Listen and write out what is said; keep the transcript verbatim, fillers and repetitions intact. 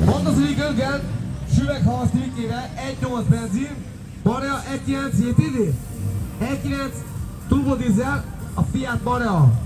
Honda Civic öngen, süveghalas trükkével, egy nyolc benzin, Marea egy kilenc jé té dé, egy kilenc turbodízel, a Fiat Marea.